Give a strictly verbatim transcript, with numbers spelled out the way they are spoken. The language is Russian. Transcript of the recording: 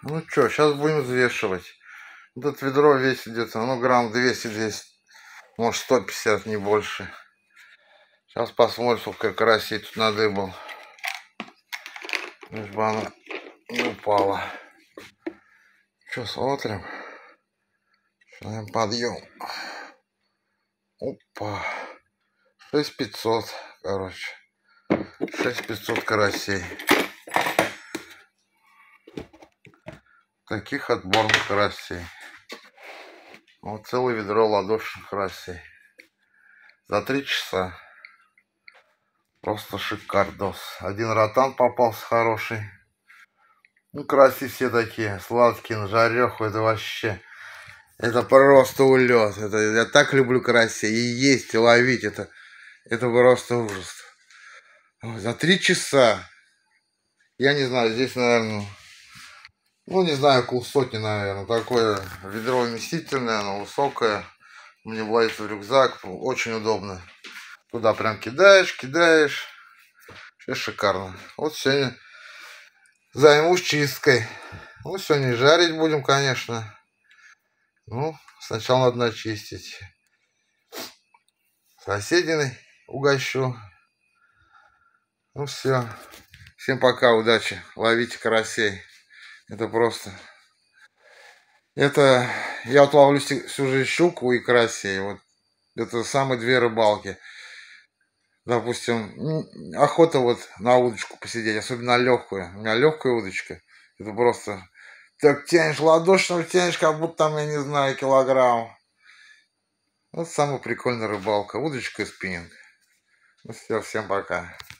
Ну что, сейчас будем взвешивать. Вот это ведро весит где-то, ну, грамм двести-двести, может сто пятьдесят, не больше. Сейчас посмотрим, сколько карасей тут надыбал. Лишь бы она не упала. Что, смотрим? Сейчас подъем. Опа. шесть пятьсот, короче. шесть пятьсот карасей. Таких отборных карасей. Вот целое ведро ладошных карасей. За три часа. Просто шикардос. Один ротан попался хороший. Ну, караси все такие сладкие, на жареху. Это вообще... Это просто улет. Это, я так люблю карасей. И есть, и ловить. Это, это просто ужас. За три часа. Я не знаю, здесь, наверное... Ну, не знаю, около сотни, наверное. Такое ведро вместительное, оно высокое. Мне влазит в рюкзак. Очень удобно. Туда прям кидаешь, кидаешь. Все шикарно. Вот сегодня займусь чисткой. Ну, сегодня жарить будем, конечно. Ну, сначала надо начистить. Соседей угощу. Ну, все. Всем пока, удачи. Ловите карасей. Это просто... Это... Я вот ловлю всю жизнь щуку и карасей. Вот. Это самые две рыбалки. Допустим, охота вот на удочку посидеть, особенно легкую. У меня легкая удочка. Это просто... Так тянешь ладошную, тянешь, как будто там, я не знаю, килограмм. Вот самая прикольная рыбалка. Удочка и спиннинг. Ну все, всем пока.